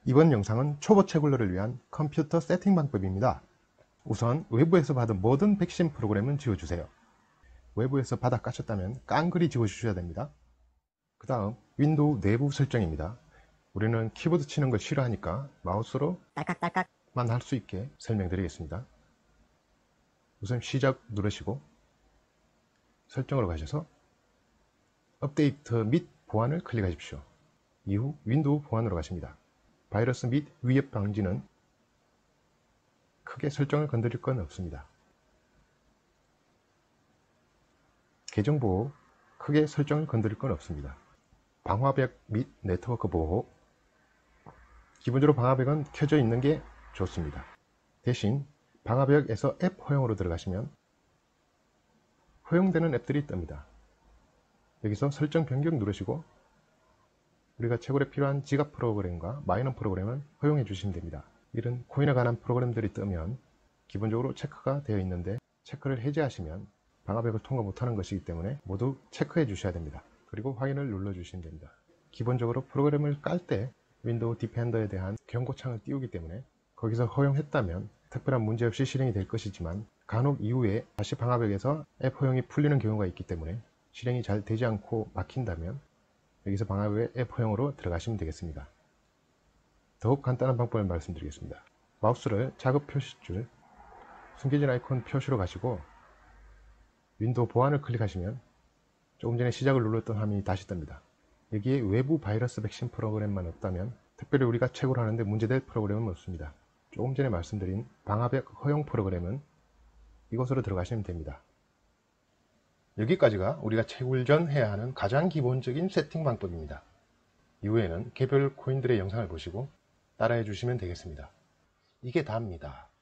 이번 영상은 초보 채굴러를 위한 컴퓨터 세팅 방법입니다. 우선 외부에서 받은 모든 백신 프로그램은 지워주세요. 외부에서 받아 까셨다면 깡그리 지워주셔야 됩니다. 그 다음 윈도우 내부 설정입니다. 우리는 키보드 치는 걸 싫어하니까 마우스로 딸깍딸깍만 할 수 있게 설명드리겠습니다. 우선 시작 누르시고 설정으로 가셔서 업데이트 및 보안을 클릭하십시오. 이후 윈도우 보안으로 가십니다. 바이러스 및 위협 방지는 크게 설정을 건드릴 건 없습니다. 계정 보호 크게 설정을 건드릴 건 없습니다. 방화벽 및 네트워크 보호 기본적으로 방화벽은 켜져 있는 게 좋습니다. 대신 방화벽에서 앱 허용으로 들어가시면 허용되는 앱들이 뜹니다. 여기서 설정 변경 누르시고 우리가 채굴에 필요한 지갑 프로그램과 마이너 프로그램을 허용해 주시면 됩니다. 이런 코인에 관한 프로그램들이 뜨면 기본적으로 체크가 되어 있는데 체크를 해제하시면 방화벽을 통과 못하는 것이기 때문에 모두 체크해 주셔야 됩니다. 그리고 확인을 눌러 주시면 됩니다. 기본적으로 프로그램을 깔 때 윈도우 디펜더에 대한 경고창을 띄우기 때문에 거기서 허용했다면 특별한 문제 없이 실행이 될 것이지만 간혹 이후에 다시 방화벽에서 앱 허용이 풀리는 경우가 있기 때문에 실행이 잘 되지 않고 막힌다면 여기서 방화벽의 앱 허용으로 들어가시면 되겠습니다. 더욱 간단한 방법을 말씀드리겠습니다. 마우스를 작업 표시줄 숨겨진 아이콘 표시로 가시고 윈도우 보안을 클릭하시면 조금 전에 시작을 눌렀던 화면이 다시 뜹니다. 여기에 외부 바이러스 백신 프로그램만 없다면 특별히 우리가 채굴 하는데 문제될 프로그램은 없습니다. 조금 전에 말씀드린 방화벽 허용 프로그램은 이곳으로 들어가시면 됩니다. 여기까지가 우리가 채굴 전 해야 하는 가장 기본적인 세팅 방법입니다. 이후에는 개별 코인들의 영상을 보시고 따라해 주시면 되겠습니다. 이게 다입니다.